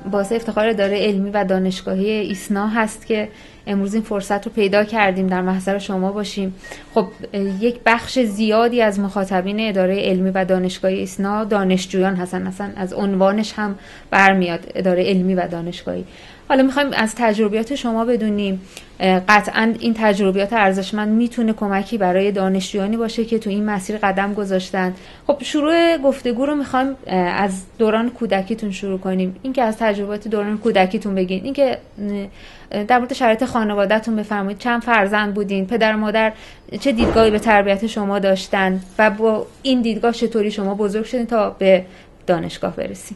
باعث افتخار اداره علمی و دانشگاهی ایسنا هست که امروز این فرصت رو پیدا کردیم در محضر شما باشیم. خب یک بخش زیادی از مخاطبین اداره علمی و دانشگاهی ایسنا دانشجویان هستن، اصلا از عنوانش هم برمیاد اداره علمی و دانشگاهی. حالا میخوایم از تجربیات شما بدونیم، قطعاً این تجربیات ارزشمند میتونه کمکی برای دانشجویانی باشه که تو این مسیر قدم گذاشتن. خب شروع گفتگو رو میخوایم از دوران کودکیتون شروع کنیم. اینکه از تجربیات دوران کودکیتون بگین، اینکه در مورد شرایط خانواده‌تون بفرمایید، چند فرزند بودین، پدر و مادر چه دیدگاهی به تربیت شما داشتن و با این دیدگاه چطوری شما بزرگ شدین تا به دانشگاه برسید؟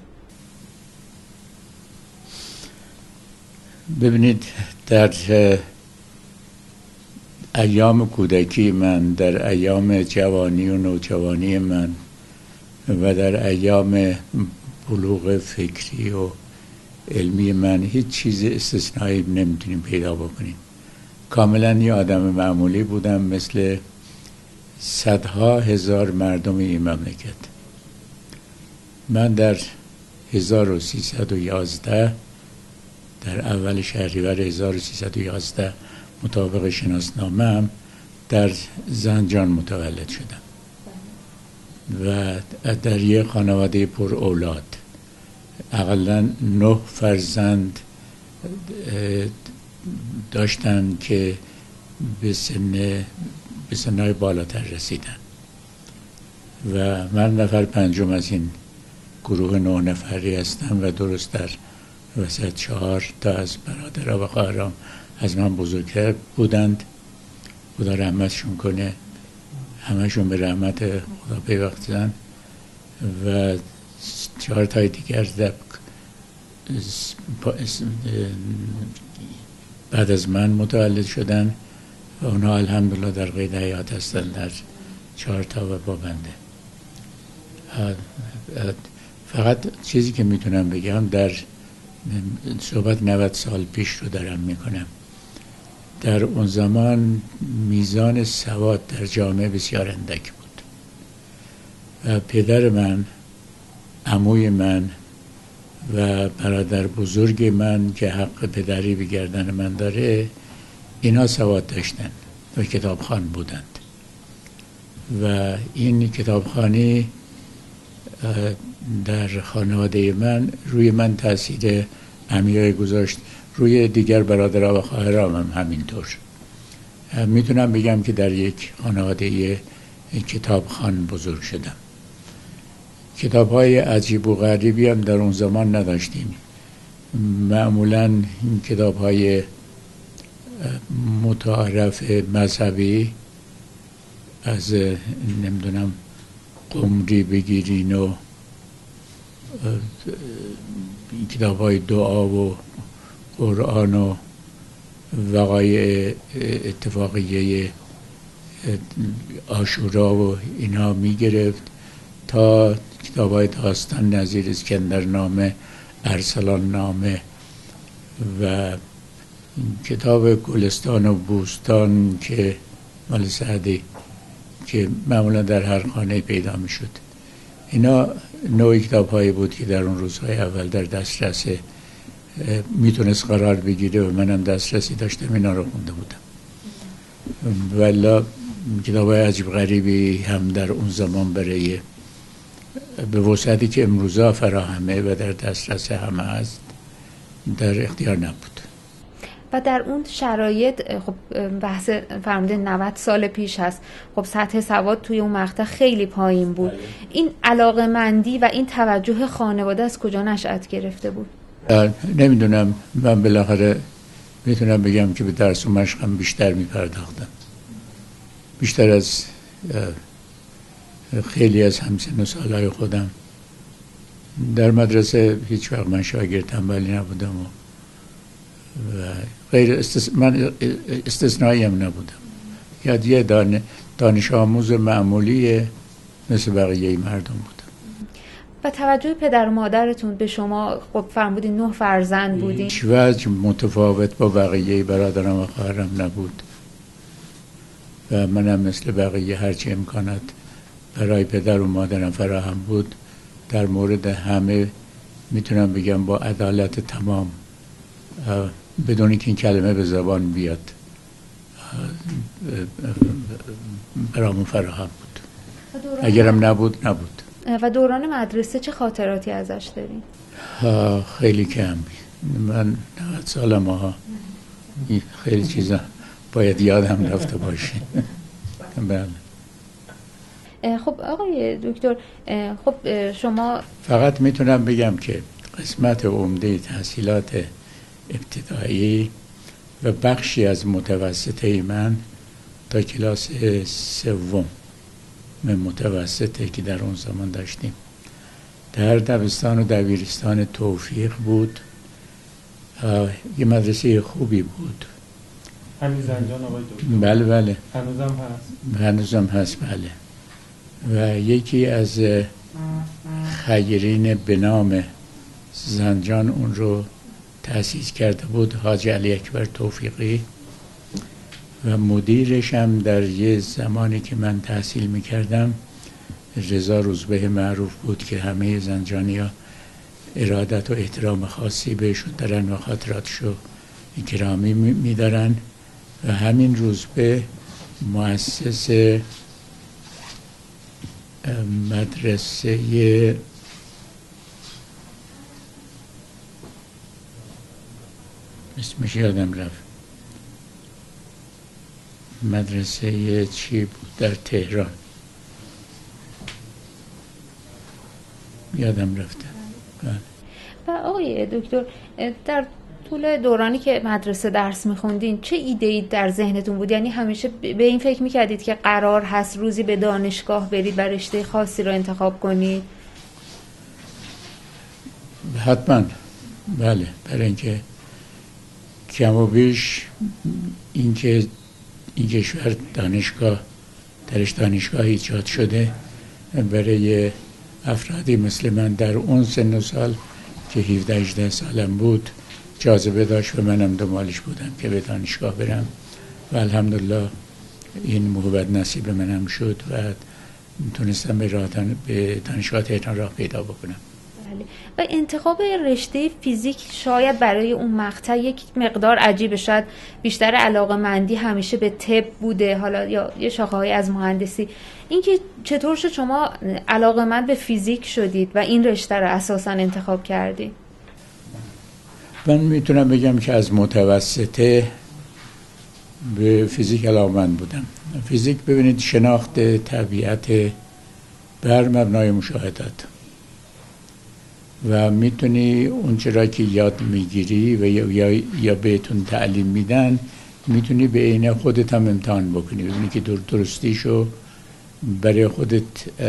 ببینید، در ایام کودکی من، در ایام جوانی و نوجوانی من و در ایام بلوغ فکری و علمی من هیچ چیز استثنایی نمیتونیم پیدا بکنیم. کاملا یه آدم معمولی بودم مثل صدها هزار مردم این مملکت. من در 1311 در اول شهریور 1311 مطابق شناسنامه‌ام در زنجان متولد شدم و در یک خانواده پر اولاد، اقلا 9 فرزند داشتن که به سنهای بالاتر رسیدن و من نفر پنجم از این گروه 9 نفری هستم و درست در وسط 4 تا از برادرها و خواهرام از من بزرگتر بودند. خدا رحمتشون کنه، همشون به رحمت خدا پیوستن و 4 تای دیگر بعد از من متولد شدن و اونها الحمدلله در قید حیات هستن، در 4 تا و با بنده. فقط چیزی که میتونم بگم، در صحبت 90 سال پیش رو دارم میکنم، در اون زمان میزان سواد در جامعه بسیار اندک بود و پدر من، عموی من و برادر بزرگ من که حق پدری به گردن من داره، اینا سواد داشتن و کتابخوان بودند و این کتابخوانی در خانواده من روی من تاثیر عمیقی گذاشت، روی دیگر برادرها و خواهرام هم همینطور. میتونم بگم که در یک خانواده کتابخوان بزرگ شدم. کتاب‌های عجیب و غریبی هم در اون زمان نداشتیم. معمولاً این کتاب‌های متعارف مذهبی، از نمیدونم قمری بگیرین و کتاب‌های دعا و قرآن و وقایع اتفاقیه عاشورا و اینا میگرفت تا کتاب‌های داستان نظیر اسکندرنامه، ارسلان نامه و کتاب گلستان و بوستان که مال سعدی که معمولا در هر خانه پیدا میشد. اینا نوعی کتاب‌هایی بود که در اون روزهای اول در دسترس میتونست قرار بگیره و منم دسترسی داشتم، اینا رو خونده بودم. ولی کتاب‌های عجیب غریبی هم در اون زمان برای به وسعتی که امروزا فراهمه و در دسترس همه است در اختیار نبود. و در اون شرایط خب بحث فرمودین 90 سال پیش هست، خب سطح سواد توی اون مقطع خیلی پایین بود. این علاقه‌مندی و این توجه خانواده از کجا نشأت گرفته بود؟ نمیدونم، من بالاخره میتونم بگم که به درس و مشقم بیشتر میپرداختم، بیشتر از خیلی از همسن و سالهای خودم. در مدرسه هیچ وقت من شاگرد تنبلی نبودم و غیر من استثنایی هم نبودم، یه دانش آموز معمولی مثل بقیه مردم بودم. و توجه پدر و مادرتون به شما، خب فرمودین 9 فرزند بودین، هیچ وجه متفاوت با بقیه برادرم و خواهرم نبود و منم مثل بقیه هرچی امکانات برای پدر و مادرم فراهم بود در مورد همه میتونم بگم با عدالت تمام، بدون اینکه این کلمه به زبان بیاد، برامون فراهم بود. اگرم نبود. و دوران مدرسه چه خاطراتی ازش دارین؟ خیلی کم. من 90 سالم ها، خیلی چیزا باید یادم رفته باشه. بله. خب آقای دکتر، خب شما، فقط میتونم بگم که قسمت عمده تحصیلات ابتدایی و بخشی از متوسطه من تا کلاس سوم من متوسطه که در اون زمان داشتیم در دبستان و دبیرستان توفیق بود. یه مدرسه خوبی بود. همین زنجان آقای دکتر؟ بله. هنوزم هست. بله. و یکی از خیرین به نام زنجان اون رو تأسیس کرده بود، حاج علی اکبر توفیقی، و مدیرش هم در یه زمانی که من تحصیل میکردم رضا روزبه معروف بود که همه زنجانی‌ها ارادت و احترام خاصی بهشون دارن و خاطراتشو گرامی میدارن. و همین روزبه مؤسس مدرسه اسمش یادم رفت، مدرسه چی بود در تهران، یادم رفته. و آقای دکتر، در طول دورانی که مدرسه درس میخوندین چه ایده‌ای در ذهنتون بود؟ یعنی همیشه به این فکر میکردید که قرار هست روزی به دانشگاه برید و رشته خاصی رو انتخاب کنید؟ حتما. بله، برای اینکه کم و بیش اینکه این کشور درش دانشگاه ایجاد شده برای افرادی مثل من در اون سن و سال که 17-18 سالم بود جاذبه داشت و منم دنبالش بودم که به دانشگاه برم و الحمدلله این موهبت نصیب منم شد و تونستم به دانشگاه تهران راه پیدا بکنم. و انتخاب رشته فیزیک شاید برای اون مقطع یک مقدار عجیبه، شاید بیشتر علاقه‌مندی همیشه به طب بوده، حالا یا یه شاخه‌های از مهندسی. اینکه چطور شد شما علاقه‌مند به فیزیک شدید و این رشته رو اساساً انتخاب کردید؟ من میتونم بگم که از متوسطه به فیزیک علاقه‌مند بودم. فیزیک ببینید شناخت طبیعت بر مبنای مشاهدات و میتونی اون چرا که یاد میگیری و یا بهتون تعلیم میدن میتونی به عین خودت هم امتحان بکنی، ببینی که درستیشو برای خودت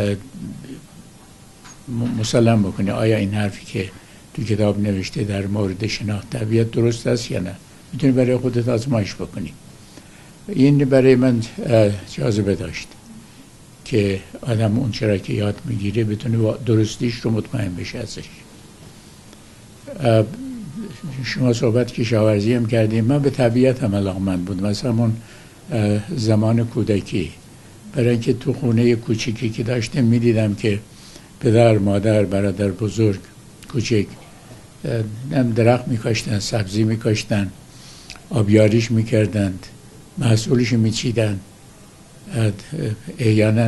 مسلم بکنی. آیا این حرفی که تو کتاب نوشته در مورد شناخت طبیعت درست است یا نه؟ میتونی برای خودت آزمایش بکنی. این برای من جاذبه داشت که آدم اون چرا که یاد میگیره بتونه درستیش رو مطمئن بشه ازش. شما صحبت کشاورزی هم کردیم، من به طبیعت هم علاقه‌مند بودم مثلا همون زمان کودکی، برای اینکه تو خونه کوچیکی که داشتم میدیدم که پدر، مادر، برادر بزرگ، کوچک درخت میکاشتن، سبزی میکاشتن، آبیاریش میکردند، محصولش میچیدن، احیانا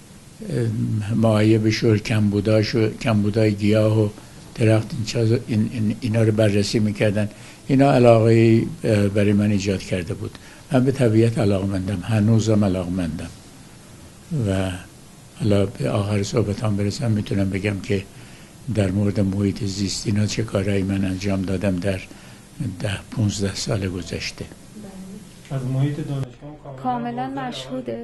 معایبش و کمبودای گیاه و درخت اینا رو بررسی میکردن. اینا علاقه برای من ایجاد کرده بود. من به طبیعت علاقمندم، هنوزم علاقمندم و حالا به آخر صحبتام برسم میتونم بگم که در مورد محیط زیست اینا چه کارهایی من انجام دادم در 10-15 سال گذشته. از محیط دانشگاه کاملا مشهوده.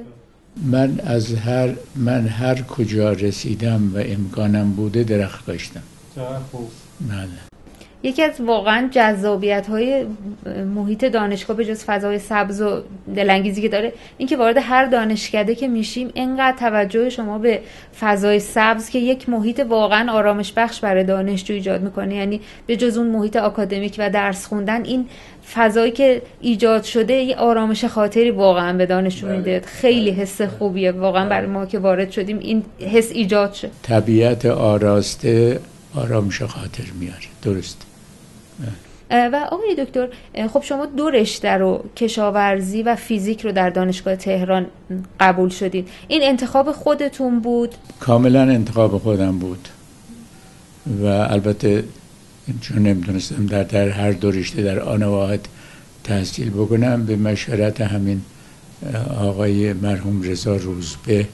من هر کجا رسیدم و امکانم بوده درخت کاشتم. خوب. بله. یکی از واقعا جذابیت‌های محیط دانشگاه به جز فضای سبز و دلانگیزی که داره این که وارد هر دانشکده که میشیم اینقدر توجه شما به فضای سبز که یک محیط واقعا آرامش بخش برای دانشجو ایجاد میکنه. یعنی به جز اون محیط آکادمیک و درس خوندن این فضایی که ایجاد شده یه آرامش خاطری واقعا به دانشجو میده. خیلی حس خوبیه واقعا برای ما که وارد شدیم این حس ایجاد شد. طبیعت آراسته آرامش خاطر میاره. درست. و آقای دکتر، خب شما 2 رشته رو، کشاورزی و فیزیک رو در دانشگاه تهران قبول شدید. این انتخاب خودتون بود؟ کاملا انتخاب خودم بود و البته چون نمیتونستم در هر 2 رشته در آن واحد تحصیل بکنم، به مشورت همین آقای مرحوم رضا روزبه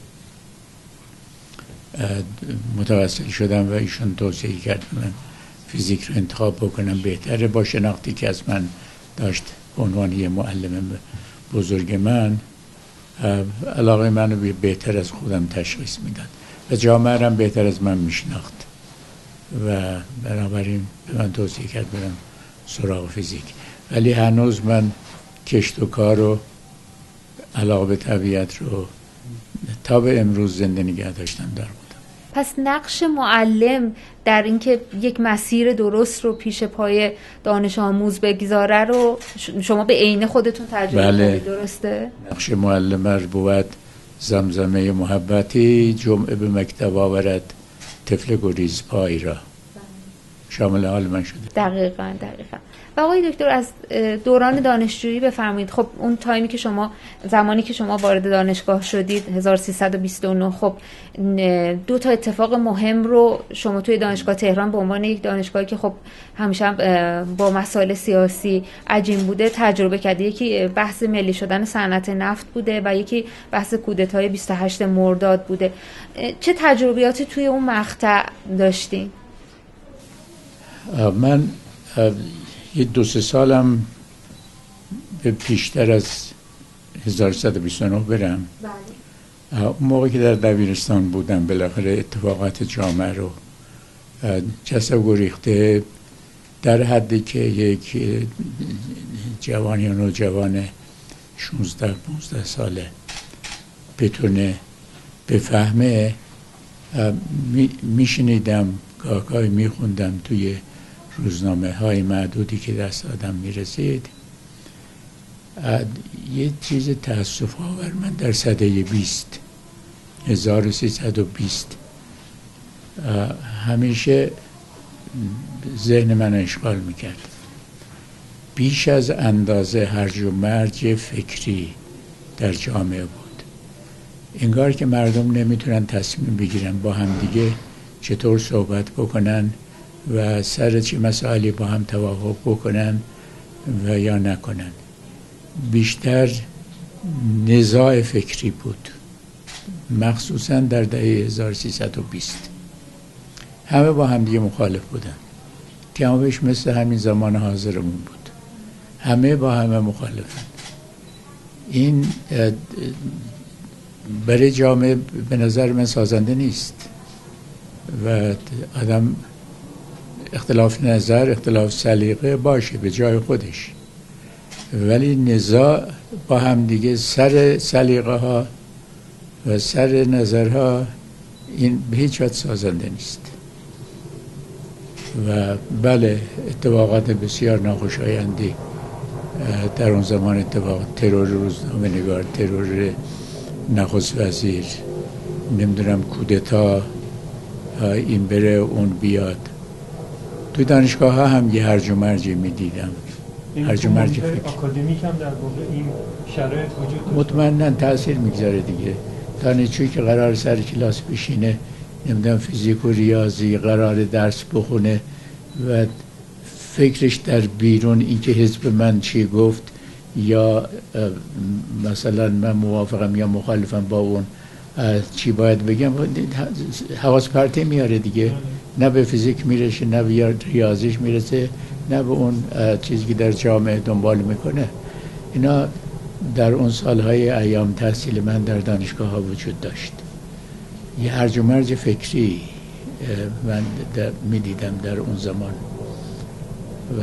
متوسل شدم و ایشون توصیه کرد من فیزیک رو انتخاب بکنم، بهتره با شناختی که از من داشت به عنوان یه معلم بزرگ من، علاقه منو بهتر از خودم تشخیص میداد و جامعه هم بهتر از من میشناخت و بنابراین به من توصیه کرد برم سراغ فیزیک. ولی هنوز من کشت و کار و علاقه به طبیعت رو تا به امروز زنده نگه داشتم در بودم. پس نقش معلم در اینکه یک مسیر درست رو پیش پای دانش آموز بگذاره رو شما به عین خودتون تجربه کردید، درسته؟ نقش معلم بود زمزمه محبتی، جمعه به مکتب آورد طفل گریز پای را، شامل حال من شده. دقیقاً. و آقای دکتر، از دوران دانشجویی بفرمایید. خب اون تایمی که شما، زمانی که شما وارد دانشگاه شدید 1329، خب 2 تا اتفاق مهم رو شما توی دانشگاه تهران به عنوان یک دانشگاهی که خب همیشه با مسائل سیاسی عجین بوده تجربه کردید. یکی بحث ملی شدن صنعت نفت بوده و یکی بحث کودتای 28 مرداد بوده. چه تجربیاتی توی اون مقطع داشتین؟ من یه 2-3 سالم به پیشتر از 1129 برم. اون موقع که در دبیرستان بودم بالاخره اتفاقات جامعه رو جسد گریخته در حدی که یک جوان یا نوجوان 16-15 ساله بتونه بفهمه. میشنیدم، گاهی میخوندم توی روزنامه های معدودی که دست آدم میرسید، یه چیز تأسف آور من در سده 1320 همیشه ذهن من اشغال میکرد. بیش از اندازه هرج و مرج فکری در جامعه بود. انگار که مردم نمیتونن تصمیم بگیرن با هم دیگه چطور صحبت بکنن و سر چه مسائلی با هم توافق بکنن و یا نکنن. بیشتر نزاع فکری بود، مخصوصا در دهه 1320. همه با هم دیگه مخالف بودن، کمابیش مثل همین زمان حاضرمون بود، همه با همه مخالفن. این برای جامعه به نظر من سازنده نیست و آدم اختلاف نظر، اختلاف سلیقه باشه به جای خودش، ولی نزاع با هم دیگه سر سلیقه ها و سر نظرها این به هیچ وجه سازنده نیست. و بله، اتفاقات بسیار ناخوشایندی در اون زمان اتفاق، ترور روزنامه‌نگار، ترور نخست وزیر، نمیدونم کودتا، این بره اون بیاد. توی دانشگاه ها هم یه هرج و مرجی میدیدم، هرج و مرج فکر. اکادمیک هم در واقع این شرایط وجود داشت. مطمئناً تاثیر میگذاره دیگه. دانشجویی که قرار سر کلاس بشینه، نمیدونم فیزیک و ریاضی قرار درس بخونه و فکرش در بیرون اینکه حزب من چی گفت یا مثلا من موافقم یا مخالفم با اون چی باید بگم، حواس پرتی میاره دیگه. نه به فیزیک میرسه، نه به ریاضیش میرسه، نه به اون چیزی که در جامعه دنبال میکنه. اینا در اون سالهای ایام تحصیل من در دانشگاه ها وجود داشت. یه هرج و مرج فکری من میدیدم در اون زمان و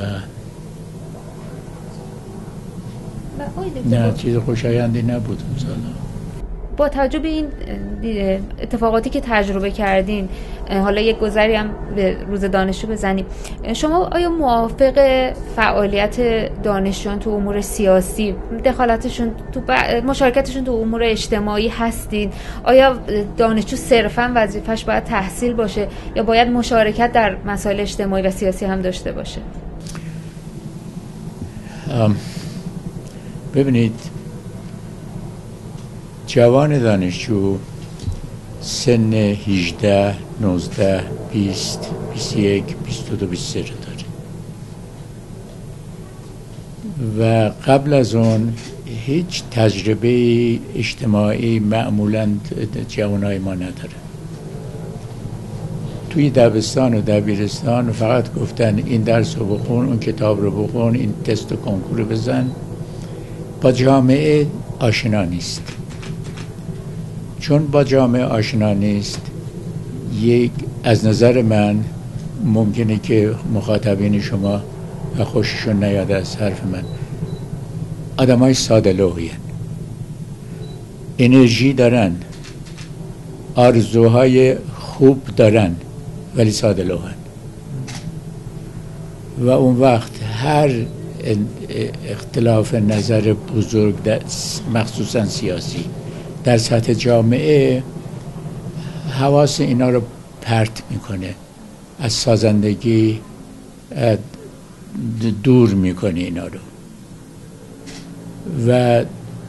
نه چیز خوشایندی نبود اون سالها. با توجه به این اتفاقاتی که تجربه کردین، حالا یک گذری هم به روز دانشجو بزنیم، شما آیا موافق فعالیت دانشجویان تو امور سیاسی، دخالتشون تو مشارکتشون تو امور اجتماعی هستین؟ آیا دانشجو صرفاً وظیفش باید تحصیل باشه یا باید مشارکت در مسائل اجتماعی و سیاسی هم داشته باشه؟ ببینید، جوان دانشجو سن 18 19 20 21 22 23 رو داره و قبل از اون هیچ تجربه اجتماعی معمولاً جوانای ما نداره. توی دبستان و دبیرستان فقط گفتن این درس رو بخون، اون کتاب رو بخون، این تست و کنکور رو بزن. با جامعه آشنا نیست. چون با جامعه آشنا نیست، از نظر من ممکنه که مخاطبین شما خوششون نیاد از حرف من، آدمای ساده لوحی هن. انرژی دارن، آرزوهای خوب دارن، ولی ساده لوحن. و اون وقت هر اختلاف نظر بزرگ مخصوصا سیاسی در سطح جامعه حواس اینا رو پرت میکنه، از سازندگی دور میکنه اینا رو و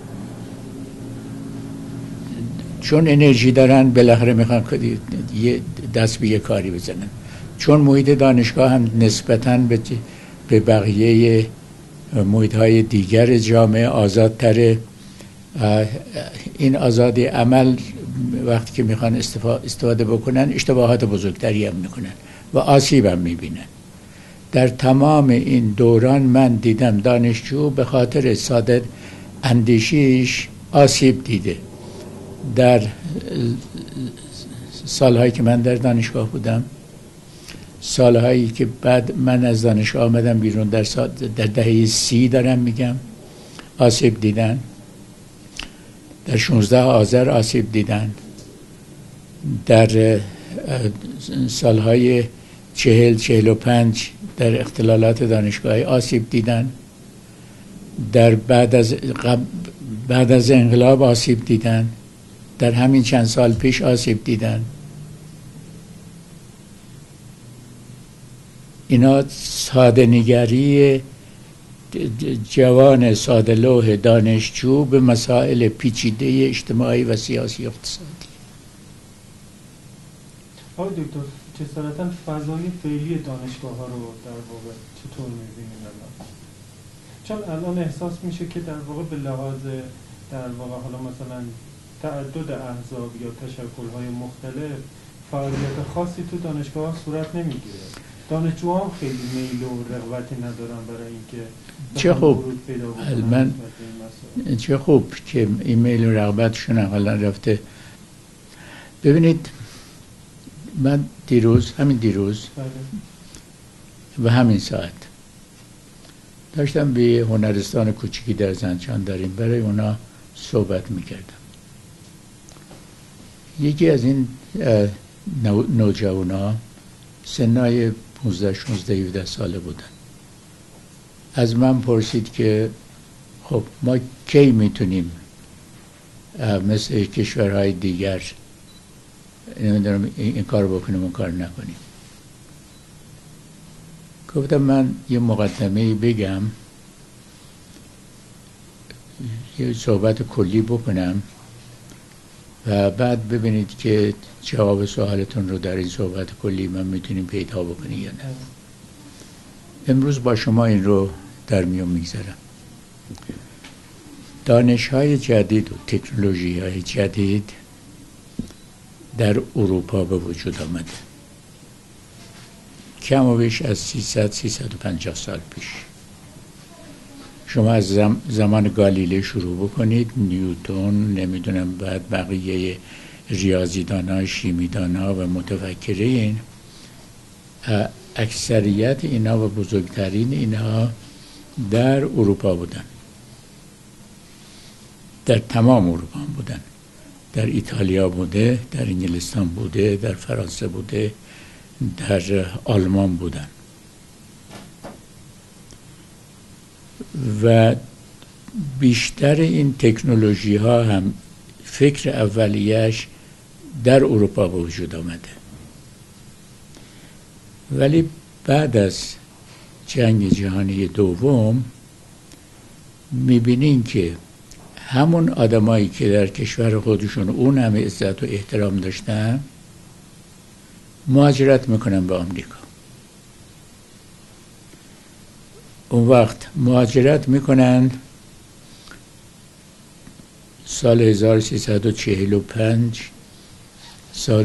چون انرژی دارن بالاخره میخوان یه دست به یه کاری بزنن. چون محیط دانشگاه هم نسبتاً به بقیه محیط‌های دیگر جامعه آزادتره، این آزادی عمل وقتی که میخوان استفاده بکنن اشتباهات بزرگتری هم میکنن و آسیب هم میبینن. در تمام این دوران من دیدم دانشجو به خاطر ساده اندیشیش آسیب دیده. در سالهایی که من در دانشگاه بودم، سالهایی که بعد من از دانشگاه آمدم بیرون، در دهه 30 دارم میگم، آسیب دیدن. در 16 آذر آسیب دیدن. در سالهای 40-45 در اختلالات دانشگاهی آسیب دیدن. در بعد از انقلاب آسیب دیدن. در همین چند سال پیش آسیب دیدن. اینا ساده نگری جوان ساده لوح دانشجو به مسائل پیچیده اجتماعی و سیاسی اقتصادی. آقای دکتر، جسارتاً فضای فعلی دانشگاه ها رو در واقع چطور می‌بینید الان؟ چون الان احساس میشه که در واقع به لحاظ در واقع حالا مثلا تعدد احزاب یا تشکل‌های مختلف فعالیت خاصی تو دانشگاه ها صورت نمیگیره. دانشجوها هم خیلی میل و رغبتی ندارن برای اینکه چه خوب چه خوب که ایمیل و رغبتشون حالا رفته. ببینید، من همین دیروز و همین ساعت داشتم به هنرستان کوچیکی در زنجان داریم برای اونا صحبت میکردم. یکی از این نوجوانا سنای 15 16 17 ساله بودن. از من پرسید که خب ما کی میتونیم مثل کشورهای دیگر نمیدونم این کار بکنیم اون کار نکنیم. گفتم من یه مقدمه بگم، یه صحبت کلی بکنم و بعد ببینید که جواب سوالتون رو در این صحبت کلی من میتونیم پیدا بکنیم یا نه. امروز با شما این رو در میون میگذارم. دانش‌های جدید و تکنولوژی‌های جدید در اروپا به وجود آمده، کم و بیش از 300-350 سال پیش. شما از زمان گالیله شروع بکنید، نیوتن، نمیدونم بعد بقیه ریاضیدان‌ها، شیمیدان‌ها و متفکرین، اکثریت اینا و بزرگترین اینها در اروپا بودن، در تمام اروپا بودن. در ایتالیا بوده، در انگلستان بوده، در فرانسه بوده، در آلمان بودن و بیشتر این تکنولوژی ها هم فکر اولیش در اروپا به وجود آمده، ولی بعد از جنگ جهانی دوم میبینین که همون آدمایی که در کشور خودشون اون همه عزت و احترام داشتن مهاجرت میکنن به آمریکا. اون وقت مهاجرت میکنن سال 1345 سال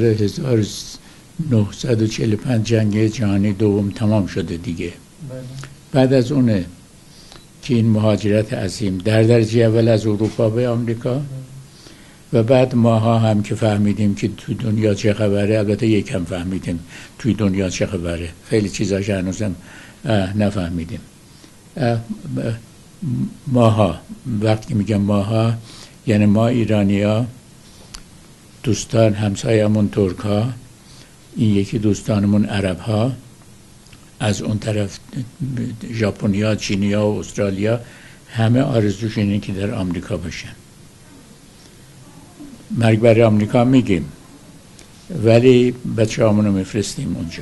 1945 جنگ جهانی دوم تمام شده دیگه. بعد از اونه که این مهاجرت عظیم در درجه اول از اروپا به آمریکا و بعد ماها هم که فهمیدیم که توی دنیا چه خبره، البته یکم فهمیدیم توی دنیا چه خبره، خیلی چیزاش هنوزم نفهمیدیم. ماها، وقتی میگم ماها یعنی ما ایرانیا، دوستان همسایمون ترک ها، این یکی دوستانمون عرب ها، از اون طرف ژاپنیا، چینیا و استرالیا، همه آرزوش اینه که در آمریکا باشن. مرگ بر آمریکا میگیم ولی بچه همونو میفرستیم اونجا.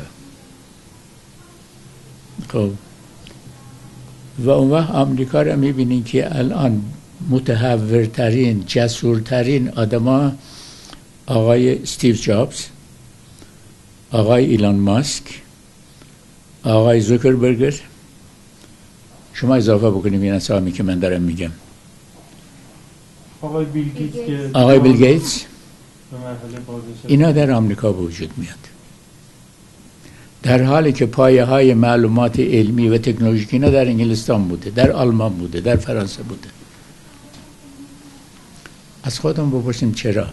خب و اون وقت آمریکا رو میبینین که الان متحورترین، جسورترین آدما آقای استیو جابز، آقای ایلان ماسک، آقای زوکربرگر، شما اضافه بکنیم این اسامی که من دارم میگم، آقای بیل گیتس که آقای بیل گیتس، به مرحله بازنشسته، اینا در آمریکا به وجود میاد، در حالی که پایه های معلومات علمی و تکنولوژیکی اینا در انگلستان بوده، در آلمان بوده، در فرانسه بوده. از خودم بپرسیم چرا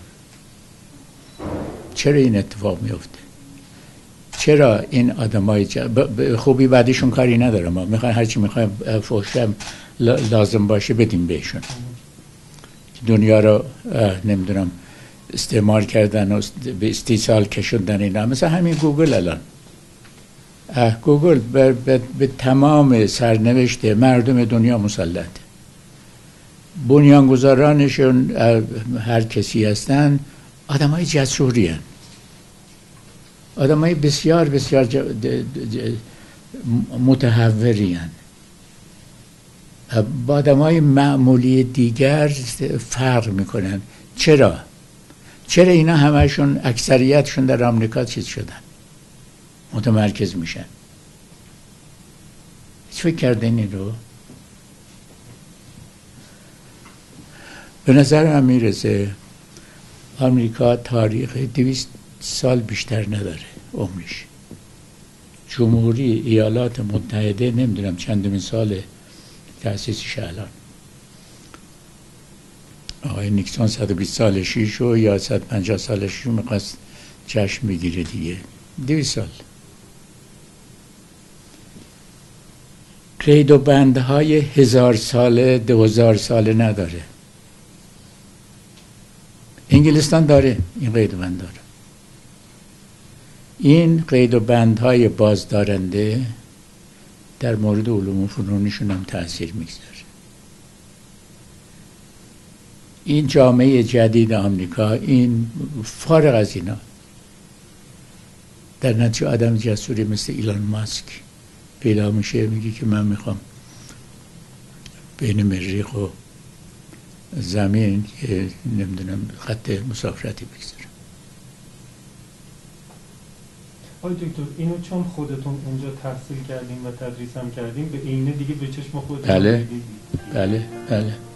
این اتفاق میفته؟ چرا این آدمای خوبی بعدشون کاری ندارم، ما میخوایم هرچی میخوایم فوشم لازم باشه بدیم بهشون، دنیا رو نمیدونم استعمار کردن و به استیصال کشوندن اینا. مثلا همین گوگل الان، گوگل به تمام سرنوشت مردم دنیا مسلط، بنیانگذارانشون هر کسی هستن آدمای جسوری هستن، آدمای بسیار بسیار متحوری هستن، با آدمای معمولی دیگر فرق میکنن. چرا اینا همشون اکثریتشون در آمریکا چیز شدن، متمرکز میشن؟ هیچ فکر کردین این رو؟ به نظر من میرسه آمریکا تاریخ 200 سال بیشتر نداره عمرش. جمهوری ایالات متحده نمیدونم چندمین سال تأسیسش الان. آقای نیکسون 120 سالشیش و یا 150 سالشیش رو میخواست جشن بگیره دیگه. 200 سال. قید و بندهای 1000 ساله 2000 ساله نداره. انگلستان داره این قید و بند داره. این قید و بندهای بازدارنده در مورد علوم و فنونشون هم تأثیر میگذاره. این جامعه جدید آمریکا، این فارغ از اینا، در نتیجه آدم جسوری مثل ایلان ماسک پیدا میشه، میگه که من میخوام بین مریخ و زمین نمیدونم خط مسافرتی بگذارم. آقای دکتر اینو چون خودتون اونجا تحصیل کردیم و تدریس هم کردیم به عینه دیگه به چشم خودتون بله بله بله